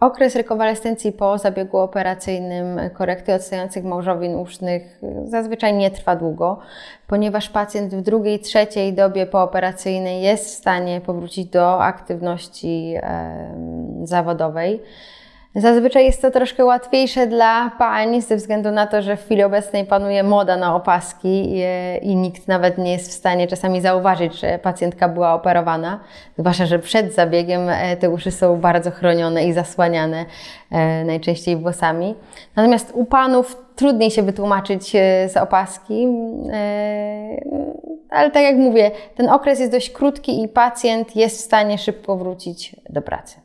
Okres rekonwalescencji po zabiegu operacyjnym korekty odstających małżowin usznych zazwyczaj nie trwa długo, ponieważ pacjent w drugiej, trzeciej dobie pooperacyjnej jest w stanie powrócić do aktywności zawodowej. Zazwyczaj jest to troszkę łatwiejsze dla pań ze względu na to, że w chwili obecnej panuje moda na opaski i nikt nawet nie jest w stanie czasami zauważyć, że pacjentka była operowana. Zwłaszcza, że przed zabiegiem te uszy są bardzo chronione i zasłaniane najczęściej włosami. Natomiast u panów trudniej się wytłumaczyć z opaski, ale tak jak mówię, ten okres jest dość krótki i pacjent jest w stanie szybko wrócić do pracy.